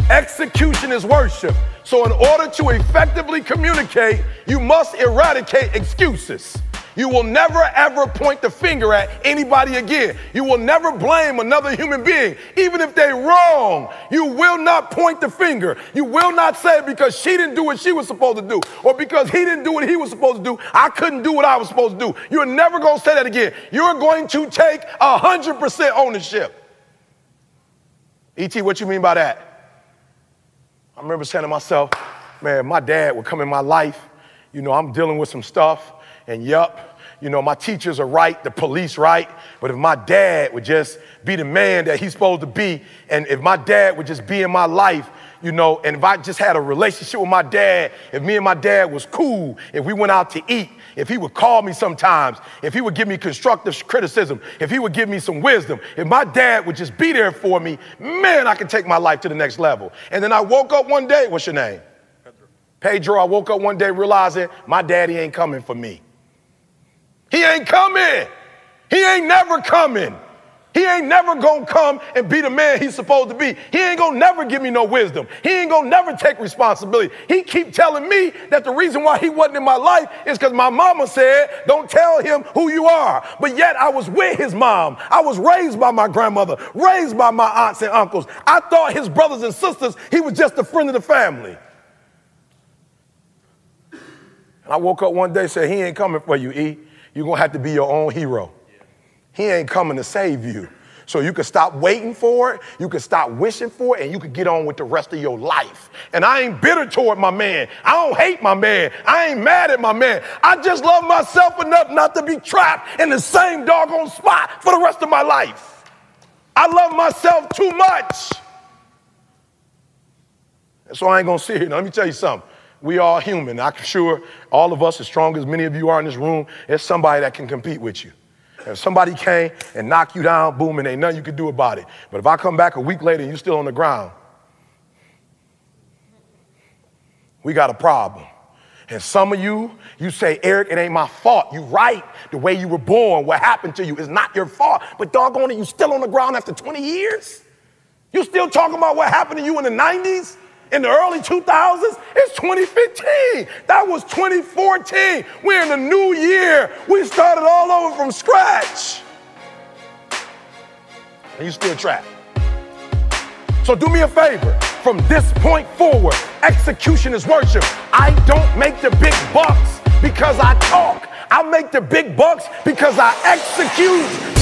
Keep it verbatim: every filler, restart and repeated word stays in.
Execution is worship. So in order to effectively communicate, you must eradicate excuses. You will never ever point the finger at anybody again. You will never blame another human being, even if they're wrong. You will not point the finger. You will not say because she didn't do what she was supposed to do, or because he didn't do what he was supposed to do, I couldn't do what I was supposed to do. You're never going to say that again. You're going to take one hundred percent ownership. E T, what you mean by that? I remember saying to myself, man, my dad would come in my life. You know, I'm dealing with some stuff, and yup, you know, my teachers are right, the police right, but if my dad would just be the man that he's supposed to be, and if my dad would just be in my life, you know, and if I just had a relationship with my dad, if me and my dad was cool, if we went out to eat, if he would call me sometimes, if he would give me constructive criticism, if he would give me some wisdom, if my dad would just be there for me, man, I could take my life to the next level. And then I woke up one day, what's your name? Pedro. Pedro, I woke up one day realizing my daddy ain't coming for me. He ain't coming. He ain't never coming. He ain't never gonna come and be the man he's supposed to be. He ain't gonna never give me no wisdom. He ain't gonna never take responsibility. He keep telling me that the reason why he wasn't in my life is because my mama said, don't tell him who you are. But yet I was with his mom. I was raised by my grandmother, raised by my aunts and uncles. I thought his brothers and sisters, he was just a friend of the family. And I woke up one day and said, he ain't coming for you, E. You're gonna have to be your own hero. He ain't coming to save you. So you can stop waiting for it, you can stop wishing for it, and you can get on with the rest of your life. And I ain't bitter toward my man. I don't hate my man. I ain't mad at my man. I just love myself enough not to be trapped in the same doggone spot for the rest of my life. I love myself too much. And so I ain't gonna sit here. Now, let me tell you something. We are human. I'm sure all of us, as strong as many of you are in this room, there's somebody that can compete with you. If somebody came and knocked you down, boom, and ain't nothing you can do about it. But if I come back a week later and you're still on the ground, we got a problem. And some of you, you say, Eric, it ain't my fault. You right. The way you were born, what happened to you is not your fault. But doggone it, you still on the ground after twenty years? You still talking about what happened to you in the nineties? In the early two thousands, it's twenty fifteen. That was twenty fourteen. We're in the new year. We started all over from scratch. And you still trapped. So do me a favor. From this point forward, execution is worship. I don't make the big bucks because I talk. I make the big bucks because I execute.